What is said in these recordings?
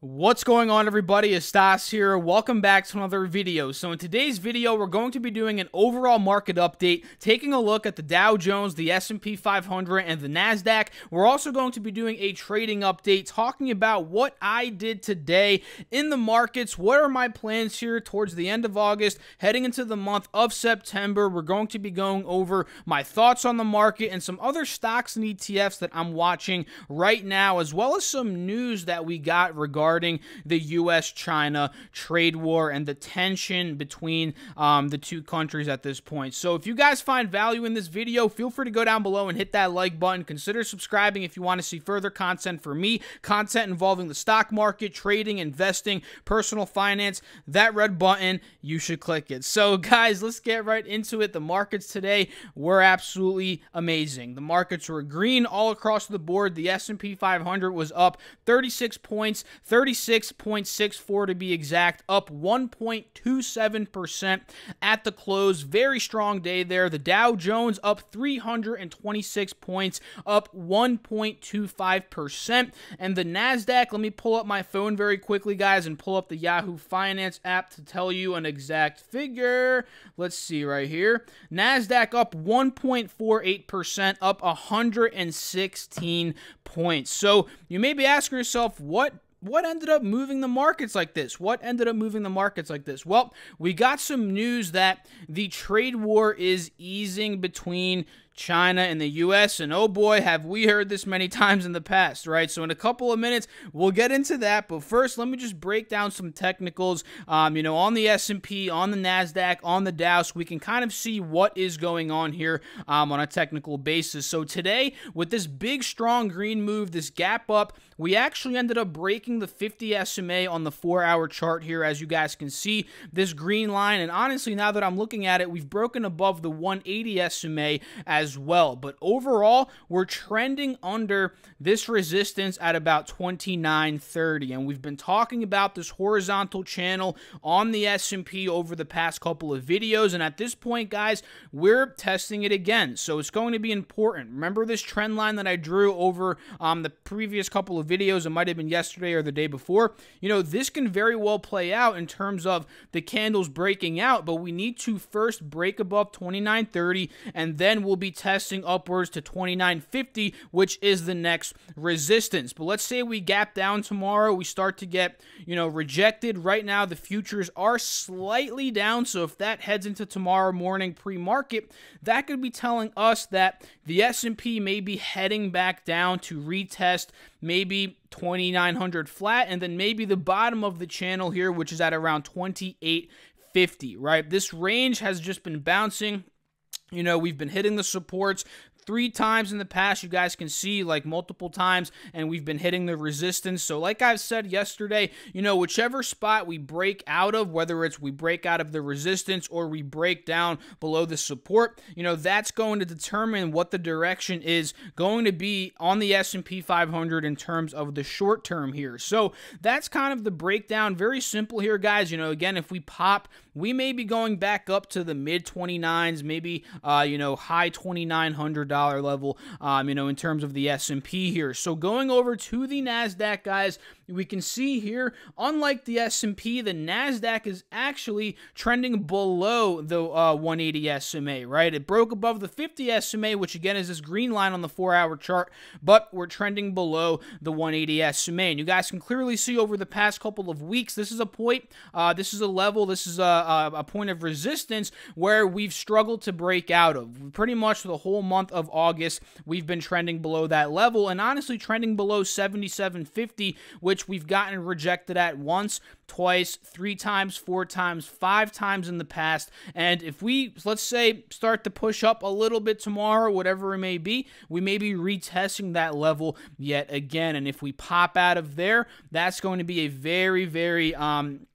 What's going on, everybody? It's Stas here. Welcome back to another video. So in today's video, we're going to be doing an overall market update, taking a look at the Dow Jones, the S&P 500, and the NASDAQ. We're also going to be doing a trading update, talking about what I did today in the markets. What are my plans here towards the end of August, heading into the month of September? We're going to be going over my thoughts on the market and some other stocks and ETFs that I'm watching right now, as well as some news that we got regarding the U.S.-China trade war and the tension between the two countries at this point. So if you guys find value in this video, feel free to go down below and hit that like button. Consider subscribing if you want to see further content from me, content involving the stock market, trading, investing, personal finance. That red button, you should click it. So guys, let's get right into it. The markets today were absolutely amazing. The markets were green all across the board. The S&P 500 was up 36 points, 36.64 to be exact, up 1.27% at the close. Very strong day there. The Dow Jones up 326 points, up 1.25%. And the NASDAQ, let me pull up my phone very quickly, guys, and pull up the Yahoo Finance app to tell you an exact figure. Let's see right here. NASDAQ up 1.48%, up 116 points. So you may be asking yourself, what ended up moving the markets like this? What ended up moving the markets like this? Well, we got some news that the trade war is easing between China and the U.S., and oh boy, have we heard this many times in the past, right? So in a couple of minutes, we'll get into that, but first, let me just break down some technicals, on the S&P, on the NASDAQ, on the Dow, so we can kind of see what is going on here on a technical basis. So today, with this big, strong green move, this gap up, we actually ended up breaking the 50 SMA on the 4-hour chart here, as you guys can see, this green line, and honestly, now that I'm looking at it, we've broken above the 180 SMA as well. But overall, we're trending under this resistance at about 29.30, and we've been talking about this horizontal channel on the S&P over the past couple of videos, and at this point, guys, we're testing it again. So it's going to be important. Remember this trend line that I drew over the previous couple of videos? It might have been yesterday or the day before. This can very well play out in terms of the candles breaking out, but we need to first break above 29.30, and then we'll be testing upwards to 29.50, which is the next resistance. But let's say we gap down tomorrow, we start to get, rejected. Right now, the futures are slightly down, so if that heads into tomorrow morning pre-market, that could be telling us that the S&P may be heading back down to retest maybe 2,900 flat, and then maybe the bottom of the channel here, which is at around 28.50, right? This range has just been bouncing. We've been hitting the supports 3 times in the past, you guys can see, like multiple times, and we've been hitting the resistance. So like I've said yesterday, whichever spot we break out of, whether it's we break out of the resistance or we break down below the support, that's going to determine what the direction is going to be on the S&P 500 in terms of the short term here. So that's kind of the breakdown. Very simple here, guys. Again, if we pop, we may be going back up to the mid 29s, maybe, high $2,900 level, in terms of the S&P here. So going over to the NASDAQ, guys, we can see here, unlike the S&P, the NASDAQ is actually trending below the 180 SMA, right? It broke above the 50 SMA, which again is this green line on the 4-hour chart, but we're trending below the 180 SMA. And you guys can clearly see over the past couple of weeks, this is a point, this is a level, this is a point of resistance where we've struggled to break out of. Pretty much the whole month of August, we've been trending below that level, and honestly trending below 77.50, which we've gotten rejected at once, twice, 3 times, 4 times, 5 times in the past. And if we, let's say, start to push up a little bit tomorrow, whatever it may be, we may be retesting that level yet again. And if we pop out of there, that's going to be a very, very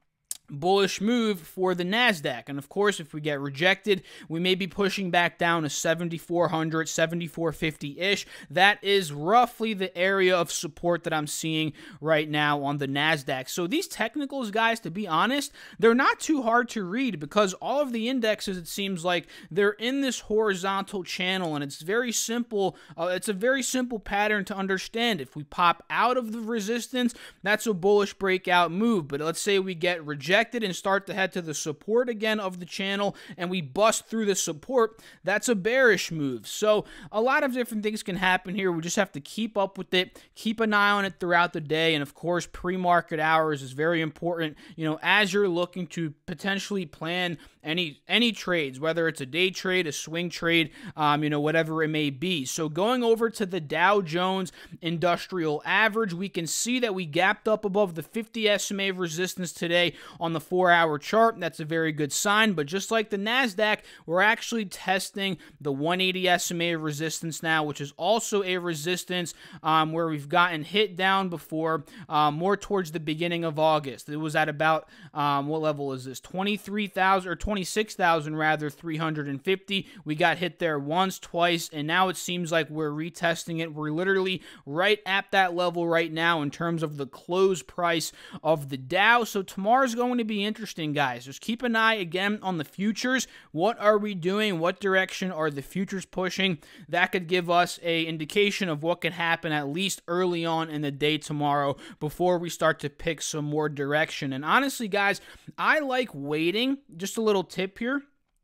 bullish move for the NASDAQ. And of course, if we get rejected, we may be pushing back down to 7,400, 7,450-ish. That is roughly the area of support that I'm seeing right now on the NASDAQ. So these technicals, guys, to be honest, they're not too hard to read because all of the indexes, it seems like, they're in this horizontal channel, and it's very simple. It's a very simple pattern to understand. If we pop out of the resistance, that's a bullish breakout move. But let's say we get rejected and start to head to the support again of the channel, and we bust through the support, that's a bearish move. So a lot of different things can happen here. We just have to keep up with it, keep an eye on it throughout the day, and of course, pre-market hours is very important, you know, as you're looking to potentially plan any trades, whether it's a day trade, a swing trade, you know, whatever it may be. So going over to the Dow Jones Industrial Average, we can see that we gapped up above the 50 SMA resistance today on the 4-hour chart. That's a very good sign, but just like the NASDAQ, we're actually testing the 180 SMA resistance now, which is also a resistance where we've gotten hit down before, more towards the beginning of August. It was at about, what level is this? 23,000 or 26,000 rather, 350. We got hit there once, twice, and now it seems like we're retesting it. We're literally right at that level right now in terms of the close price of the Dow. So tomorrow's going to be interesting, guys. Just keep an eye again on the futures. What are we doing? What direction are the futures pushing? That could give us an indication of what could happen at least early on in the day tomorrow before we start to pick some more direction. And honestly, guys, I like waiting. Just a little tip here.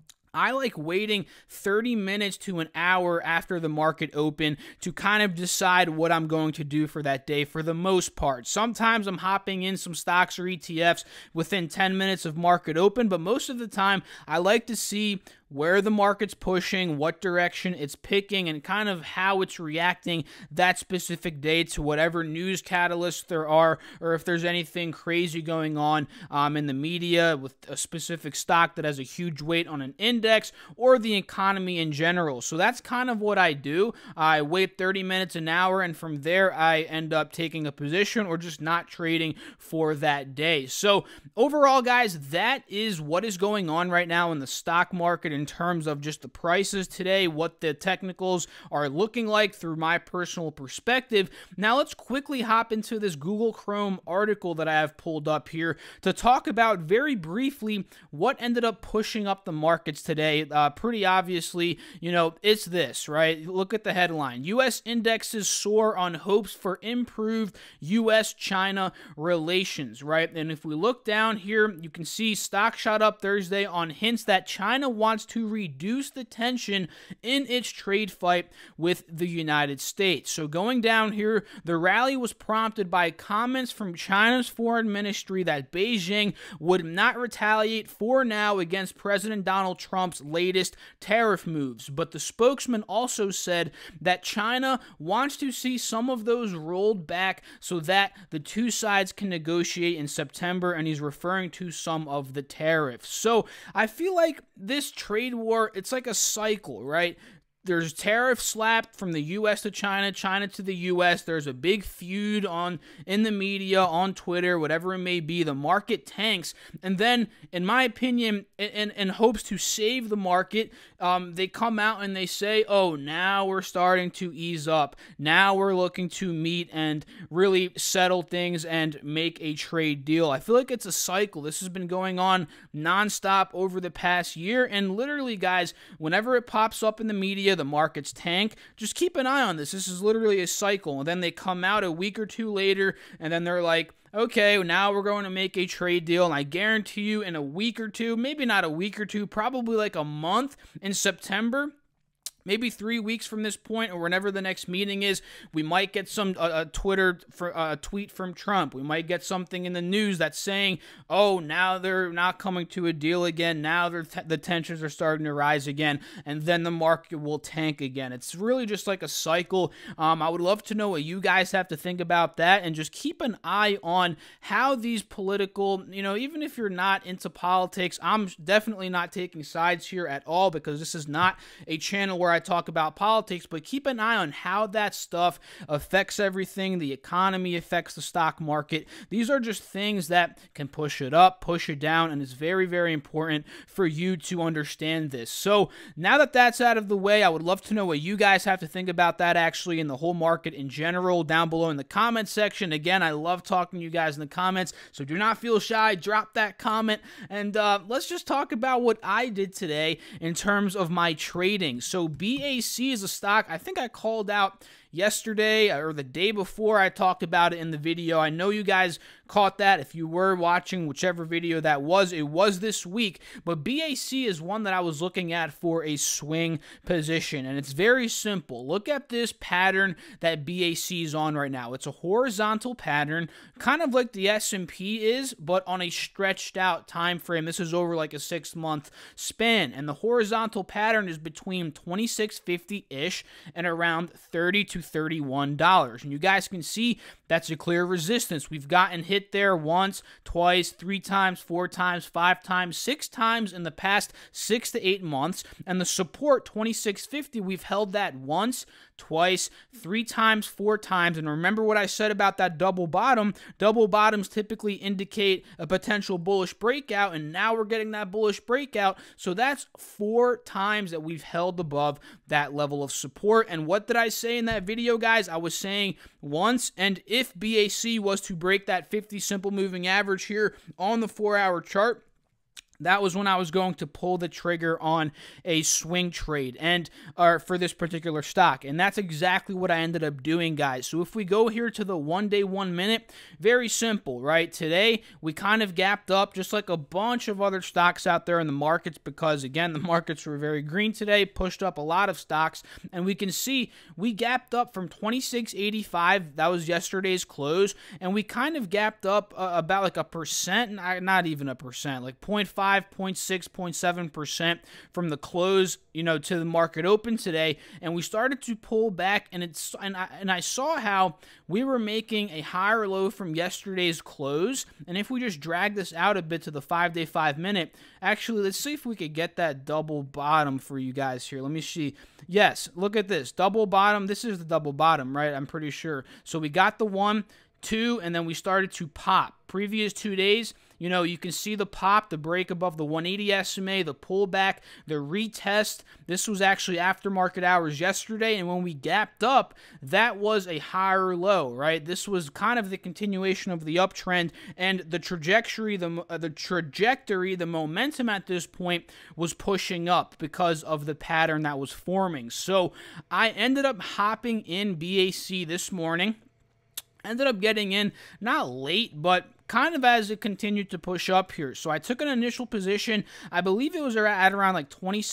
I like waiting 30 minutes to an hour after the market open to kind of decide what I'm going to do for that day for the most part. Sometimes I'm hopping in some stocks or ETFs within 10 minutes of market open, but most of the time I like to see where the market's pushing, what direction it's picking, and kind of how it's reacting that specific day to whatever news catalysts there are, or if there's anything crazy going on in the media with a specific stock that has a huge weight on an index, or the economy in general. So that's kind of what I do. I wait 30 minutes, an hour, and from there I end up taking a position or just not trading for that day. So overall, guys, that is what is going on right now in the stock market in terms of just the prices today, what the technicals are looking like through my personal perspective. Now let's quickly hop into this Google Chrome article that I have pulled up here to talk about very briefly what ended up pushing up the markets today. Pretty obviously, you know, it's this, right? Look at the headline. U.S. indexes soar on hopes for improved U.S.-China relations, right? And if we look down here, you can see stock shot up Thursday on hints that China wants to reduce the tension in its trade fight with the United States. So going down here, the rally was prompted by comments from China's foreign ministry that Beijing would not retaliate for now against President Donald Trump's latest tariff moves. But the spokesman also said that China wants to see some of those rolled back so that the two sides can negotiate in September, and he's referring to some of the tariffs. So I feel like this trade war, it's like a cycle, right? There's tariffs slapped from the U.S. to China, China to the U.S. There's a big feud in the media, on Twitter, whatever it may be. The market tanks. And then, in my opinion, in hopes to save the market, they come out and they say, oh, now we're starting to ease up. Now we're looking to meet and really settle things and make a trade deal. I feel like it's a cycle. This has been going on nonstop over the past year. And literally, guys, whenever it pops up in the media, the markets tank, just keep an eye on this. This is literally a cycle. And then they come out a week or two later, and then they're like, okay, now we're going to make a trade deal. And I guarantee you in a week or two, maybe not a week or two, probably like a month in September, maybe 3 weeks from this point, or whenever the next meeting is, we might get some tweet from Trump. We might get something in the news that's saying, oh, now they're not coming to a deal again. Now the tensions are starting to rise again, and then the market will tank again. It's really just like a cycle. I would love to know what you guys have to think about that, and just keep an eye on how these political, you know, even if you're not into politics, I'm definitely not taking sides here at all, because this is not a channel where I talk about politics, but keep an eye on how that stuff affects everything. The economy affects the stock market. These are just things that can push it up, push it down, and it's very, very important for you to understand this. So now that that's out of the way, I would love to know what you guys have to think about that actually in the whole market in general down below in the comment section. Again, I love talking to you guys in the comments, so do not feel shy. Drop that comment, and let's just talk about what I did today in terms of my trading. So BAC is a stock I think I called out yesterday or the day before. I talked about it in the video. I know you guys caught that. If you were watching whichever video that was, it was this week. But BAC is one that I was looking at for a swing position, and it's very simple. Look at this pattern that BAC is on right now. It's a horizontal pattern, kind of like the S&P is, but on a stretched out time frame. This is over like a 6-month span, and the horizontal pattern is between $26.50-ish and around $30 to $31. And you guys can see that's a clear resistance. We've gotten hit there once, twice, 3 times, 4 times, 5 times, 6 times in the past 6 to 8 months. And the support, $26.50, we've held that once, twice, 3 times, 4 times. And remember what I said about that double bottom. Double bottoms typically indicate a potential bullish breakout, and now we're getting that bullish breakout. So that's 4 times that we've held above that level of support. And what did I say in that video, guys? I was saying once, and if BAC was to break that 50 simple moving average here on the 4-hour chart, that was when I was going to pull the trigger on a swing trade and for this particular stock. And that's exactly what I ended up doing, guys. So if we go here to the 1 day, 1 minute, very simple, right? Today, we kind of gapped up just like a bunch of other stocks out there in the markets because, again, the markets were very green today, pushed up a lot of stocks. And we can see we gapped up from 26.85. That was yesterday's close. And we kind of gapped up about like 1%, not even 1%, like 0.5. 0.6, 0.7% from the close, to the market open today, and we started to pull back, and I saw how we were making a higher low from yesterday's close, and if we just drag this out a bit to the 5-day, 5-minute, actually, let's see if we could get that double bottom for you guys here. Let me see. Yes, look at this double bottom. This is the double bottom, right? I'm pretty sure. So we got the 1, 2, and then we started to pop. Previous 2 days, you can see the pop, the break above the 180 SMA, the pullback, the retest. This was actually after market hours yesterday, and when we gapped up, that was a higher low, right? This was kind of the continuation of the uptrend, and the trajectory, the momentum at this point was pushing up because of the pattern that was forming. So I ended up hopping in BAC this morning. Ended up getting in, not late, but kind of as it continued to push up here. So I took an initial position. I believe it was at around like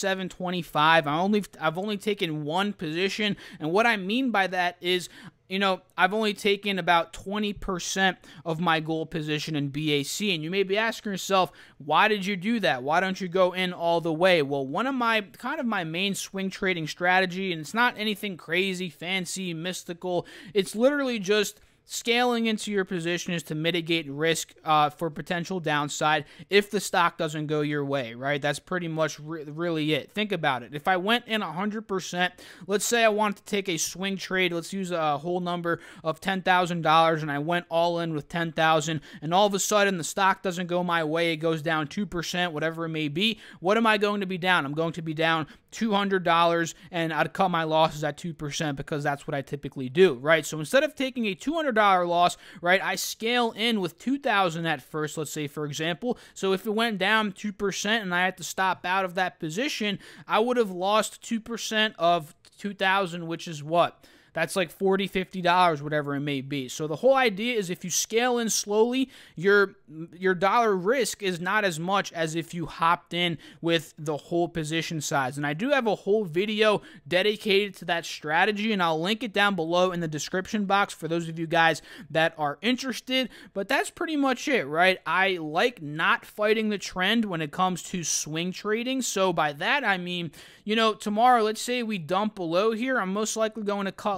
27.25. I've only taken one position, and what I mean by that is, I've only taken about 20% of my goal position in BAC, and you may be asking yourself, why did you do that? Why don't you go in all the way? Well, one of my main swing trading strategy, and it's not anything crazy, fancy, mystical. It's literally just scaling into your position is to mitigate risk for potential downside if the stock doesn't go your way, right? That's pretty much really it. Think about it. If I went in 100%, let's say I wanted to take a swing trade, let's use a whole number of $10,000, and I went all in with $10,000, and all of a sudden the stock doesn't go my way, it goes down 2%, whatever it may be. What am I going to be down? I'm going to be down $200, and I'd cut my losses at 2% because that's what I typically do, right? So instead of taking a $200 loss, right, I scale in with $2,000 at first, let's say, for example. So if it went down 2% and I had to stop out of that position, I would have lost 2% of $2,000, which is what? That's like $40, $50, whatever it may be. So the whole idea is if you scale in slowly, your dollar risk is not as much as if you hopped in with the whole position size. And I do have a whole video dedicated to that strategy, and I'll link it down below in the description box for those of you guys that are interested. But that's pretty much it, right? I like not fighting the trend when it comes to swing trading. So by that, I mean, tomorrow, let's say we dump below here, I'm most likely going to cut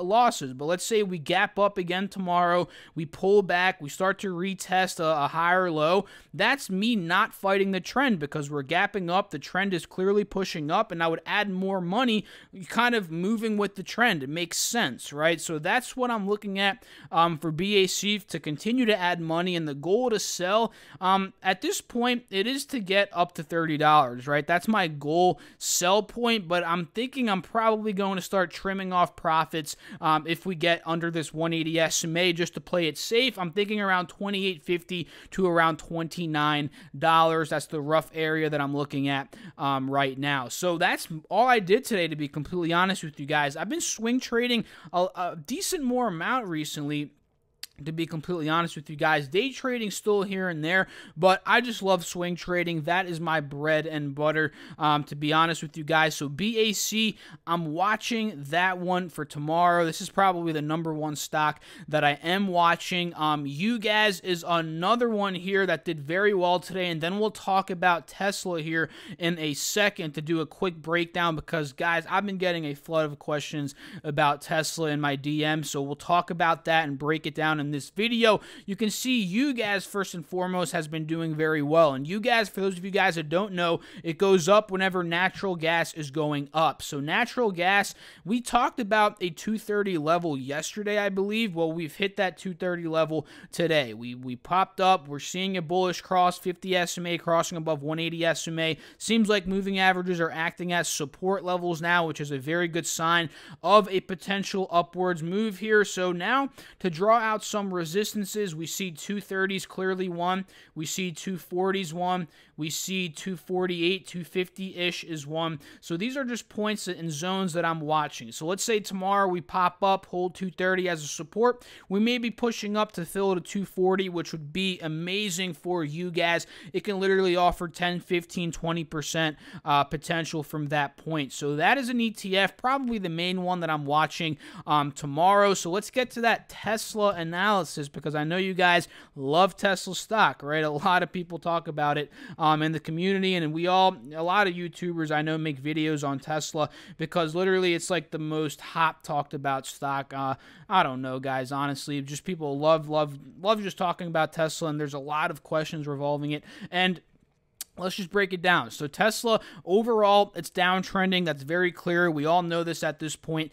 losses. But let's say we gap up again tomorrow, we pull back, we start to retest a higher low. That's me not fighting the trend because we're gapping up. The trend is clearly pushing up, and I would add more money, kind of moving with the trend. It makes sense, right? So that's what I'm looking at for BAC, to continue to add money, and the goal to sell at this point, it is to get up to $30, right? That's my goal sell point, but I'm thinking I'm probably going to start trimming off profits if we get under this 180 SMA just to play it safe. I'm thinking around $28.50 to around $29. That's the rough area that I'm looking at right now. So that's all I did today, to be completely honest with you guys. I've been swing trading a decent more amount recently, to be completely honest with you guys. Day trading still here and there, but I just love swing trading. That is my bread and butter, to be honest with you guys. So BAC, I'm watching that one for tomorrow. This is probably the #1 stock that I am watching. EASING is another one here that did very well today, and then we'll talk about Tesla here in a second to do a quick breakdown, because guys, I've been getting a flood of questions about Tesla in my DM, so we'll talk about that and break it down in this video. You can see EASING first and foremost has been doing very well, and EASING, for those of you guys that don't know, it goes up whenever natural gas is going up. So natural gas, we talked about a 230 level yesterday, I believe. Well, we've hit that 230 level today. We popped up. We're seeing a bullish cross, 50 SMA crossing above 180 SMA. Seems like moving averages are acting as support levels now, which is a very good sign of a potential upwards move here. So now to draw out some resistances, we see 230s clearly one, we see 240s one, we see 248, 250-ish is one. So these are just points and zones that I'm watching. So let's say tomorrow we pop up, hold 230 as a support. We may be pushing up to fill to 240, which would be amazing for you guys. It can literally offer 10, 15, 20% potential from that point. So that is an ETF, probably the main one that I'm watching tomorrow. So let's get to that Tesla analysis, because I know you guys love Tesla stock, right? A lot of people talk about it in the community, and a lot of YouTubers I know make videos on Tesla, because literally it's like the most hot talked about stock. I don't know, guys, honestly, just people love just talking about Tesla, and there's a lot of questions revolving it. And let's just break it down. So Tesla, overall, it's downtrending. That's very clear. We all know this at this point.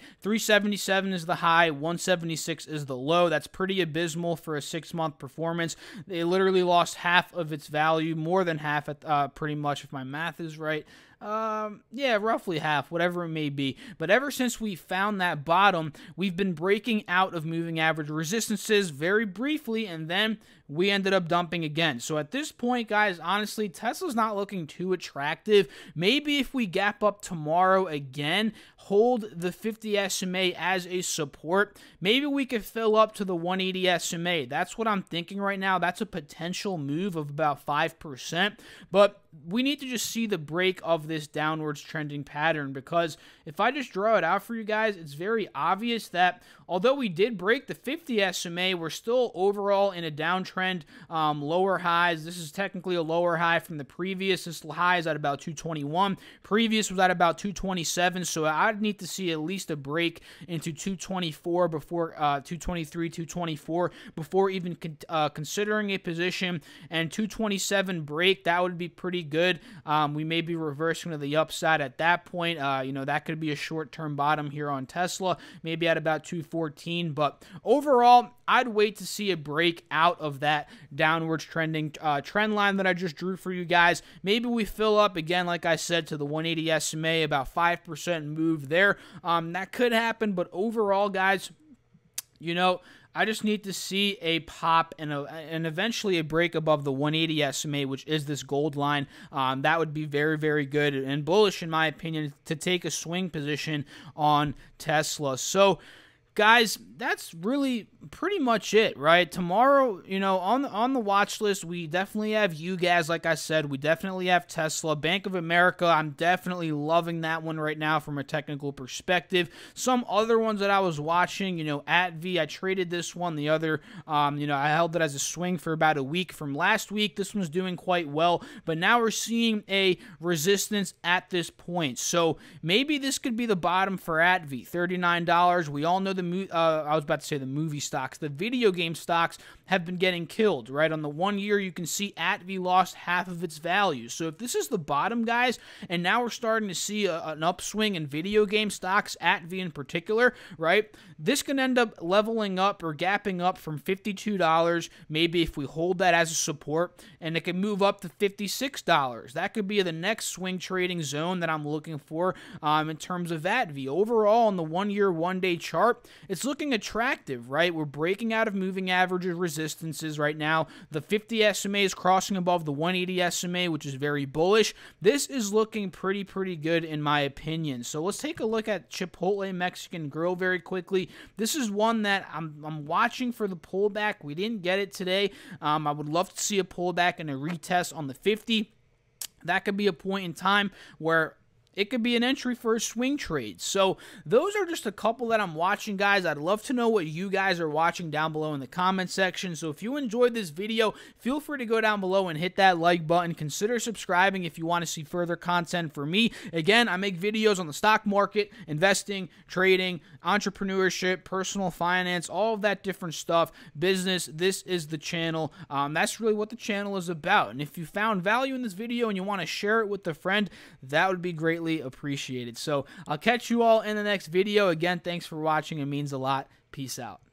377 is the high, 176 is the low. That's pretty abysmal for a 6-month performance. They literally lost half of its value, more than half, pretty much, if my math is right. Yeah, roughly half, whatever it may be. But ever since we found that bottom, we've been breaking out of moving average resistances very briefly, and then we ended up dumping again. So at this point, guys, honestly, Tesla's not looking too attractive. Maybe if we gap up tomorrow again, hold the 50 SMA as a support, maybe we could fill up to the 180 SMA. That's what I'm thinking right now. That's a potential move of about 5%. But we need to just see the break of this downwards trending pattern, because if I just draw it out for you guys, it's very obvious that although we did break the 50 SMA, we're still overall in a downtrend, lower highs. This is technically a lower high from the previous. This high is at about 221. Previous was at about 227, so I'd need to see at least a break into 224 before 223, 224 before even considering a position, and 227 break, that would be pretty good. We may be reversing to the upside at that point. That could be a short-term bottom here on Tesla, maybe at about 214. But overall, I'd wait to see a break out of that downwards trending trend line that I just drew for you guys. Maybe we fill up again, like I said, to the 180 SMA, about 5% move there. That could happen, but overall, guys, I just need to see a pop and eventually a break above the 180 SMA, which is this gold line. That would be very, very good and bullish, in my opinion, to take a swing position on Tesla. So, guys, that's really pretty much it, right? Tomorrow, on the watch list, we definitely have EASING, like I said. We definitely have Tesla. Bank of America, I'm definitely loving that one right now from a technical perspective. Some other ones that I was watching, ATV, I traded this one. The other, I held it as a swing for about a week from last week. This one's doing quite well, but now we're seeing a resistance at this point. So maybe this could be the bottom for ATV, $39. We all know the I was about to say the movie stocks, the video game stocks have been getting killed, right? On the 1 year, you can see ATV lost half of its value. So if this is the bottom, guys, and now we're starting to see an upswing in video game stocks, ATV in particular, right? This can end up leveling up or gapping up from $52, maybe if we hold that as a support, and it can move up to $56. That could be the next swing trading zone that I'm looking for in terms of ATV. Overall, on the 1 year, 1 day chart, it's looking attractive, right? We're breaking out of moving averages, resistances right now. The 50 SMA is crossing above the 180 SMA, which is very bullish. This is looking pretty good in my opinion. So let's take a look at Chipotle Mexican Grill very quickly. This is one that I'm watching for the pullback. We didn't get it today. I would love to see a pullback and a retest on the 50. That could be a point in time where it could be an entry for a swing trade. So those are just a couple that I'm watching, guys. I'd love to know what you guys are watching down below in the comment section. So if you enjoyed this video, feel free to go down below and hit that like button. Consider subscribing if you want to see further content from me. Again, I make videos on the stock market, investing, trading, entrepreneurship, personal finance, all of that different stuff, business. This is the channel. That's really what the channel is about. And if you found value in this video and you want to share it with a friend, that would be greatly appreciated. So I'll catch you all in the next video. Again, thanks for watching. It means a lot. Peace out.